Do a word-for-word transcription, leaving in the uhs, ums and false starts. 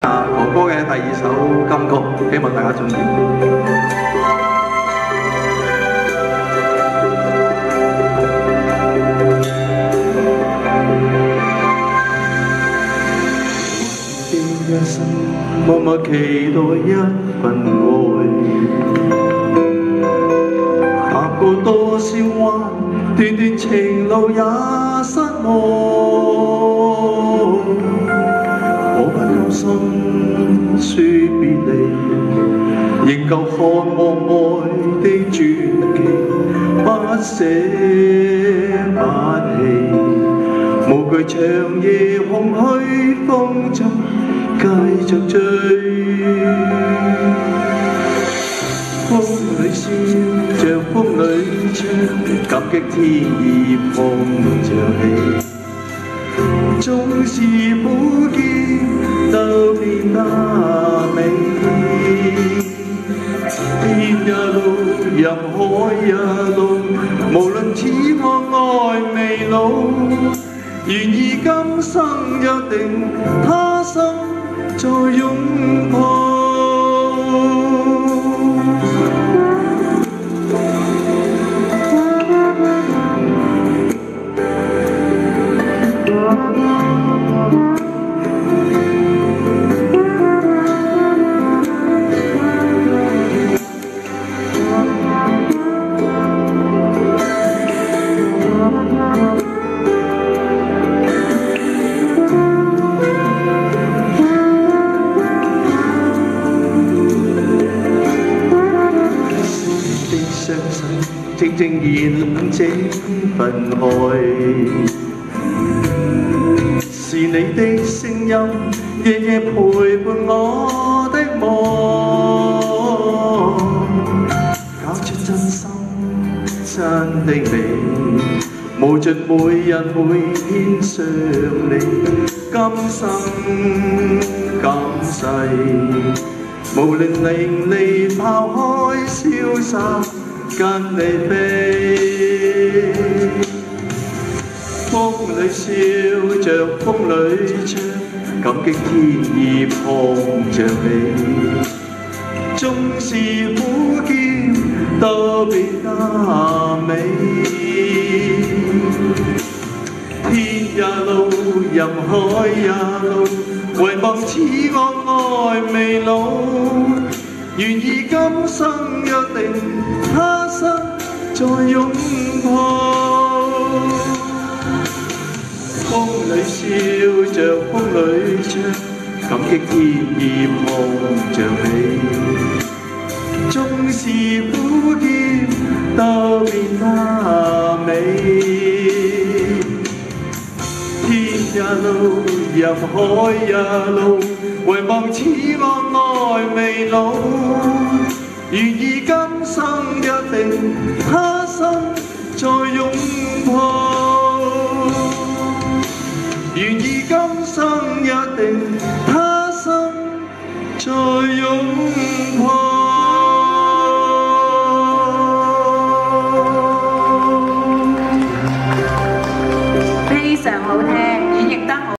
啊，哥哥嘅第二首金曲，希望大家中意。一生默默期待一份愛，踏過多少彎，段段情路也失望。我不甘心說別離，仍舊渴望愛的傳奇，不捨不棄，無懼長夜空虛風中繼續追。風裏笑着風裏唱，感激天意碰着你。縱是苦澀都變得美，天也路，任海也路，無論此愛愛未老，願意今生約定，他生再擁抱。靜靜燃這份愛，是你的聲音，夜夜陪伴我的夢，搞出真心真的你，無盡每日每天想你，今生今世，無論令你拋開瀟灑。跟你飛，風裏笑着風裏唱，感激天意碰着你。縱是苦澀都變得美，天也路，任海也路，唯望此愛愛未老。願意今生約定，他生再擁抱。風裏笑着風裏唱，感激天意碰着你。縱是苦澀都變得美，天也路，任海也路，唯望此愛愛未老。願意今生約定，他生再擁抱。願意今生約定，他生再擁抱。